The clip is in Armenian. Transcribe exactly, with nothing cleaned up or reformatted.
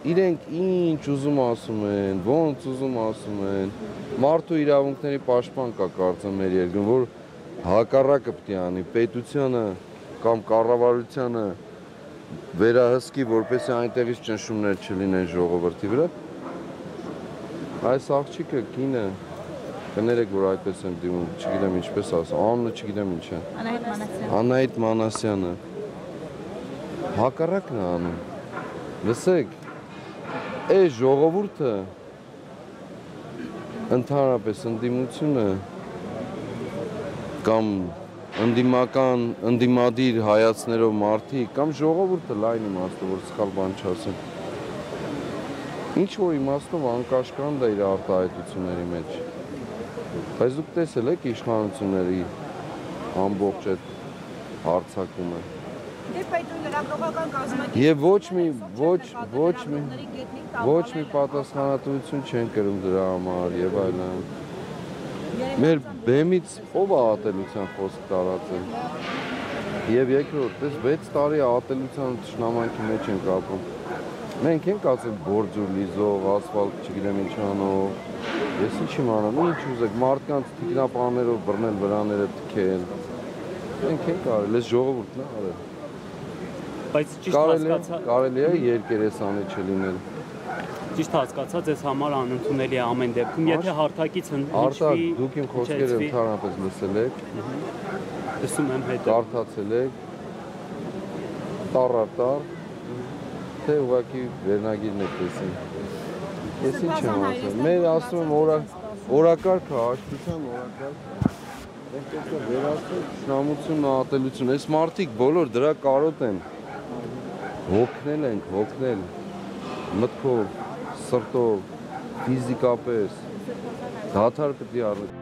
իրենք ինչ ուզում ասում են, ոնց ուզում ասում են, մարդու իրավունքների պաշտպան կա կարծեմ մեր երկրում, որ հակառակը պետք է անի, պետությանը կամ կառավարությանը վերահսկի, որպեսզի այնտեղից ճնշումներ չլինեն ժողովրդի վրա։ Այս աղջիկը կինը կներեք, որ այդպես եմ դիմում, չգիտեմ ինչպես ասեմ, անունը չգիտեմ ինչ է։ Անահիտ Մանասյան։ Անահիտ Մանասյանը հակառակն է անում։ Լսեք, այս ժողովուրդը ընդհանրապես ընդդիմությունը կամ ընդդիմական, ընդդիմադիր հայացքներով մարդիկ կամ ժողովուրդը լայն իմաստով, որ սխալ բան չասեմ, ինչ որ իմաստով անկաշկանդ է իր արտահայտությունների մեջ։ Բայց դուք տեսել եք իշխանությունների ամբողջ այդ հարձակումը։ Եվ ոչ մի, ոչ, ոչ մի, ոչ մի պատասխանատվություն չեն կրում դրա համար եւ այլն։ Մեր բեմից ով է ատելության խոսք տարածել։ Եվ երկրորդ, այս վեց տարի ատելության թշնամանքի մեջ ենք ապրում։ Մենք ենք ասել բորձուր լիզող, ասֆալտ չգիտեմ ինչ անող։ Ես ինչ իմանամ, ինչ ուզեք, մարդկանց թիկնապաներով բռնել վրաները թքել։ Մենք ենք արել, այս ժողովուրդն է արել։ Բայց ճիշտ հասկացա, կարելի է երկերեսանի չլինել։ Ճիշտ հասկացա, ձեզ համար անընդունելի է ամեն դեպքում, եթե հարթակից հնչվի։ Արտակ, դուք իմ խոսքերը ընդհանրապես լսել եք։ Լսում եմ հետո։ Կարդացել եք։ Տառ-տառ, թե ուղղակի վերնագիրն եք տեսին։ Ես ինչ եմ ասում, մեր ասում եմ օրակարգը, հաշտության օրակարգ։ Մենք պետք է վերացնել թշնամություն, ատելություն, այս մարդիկ բոլոր դրա կարոտ են։ Հոգնել ենք, հոգնել, մտքով, սրտով, ֆիզիկապես, դադար պետք է առնել։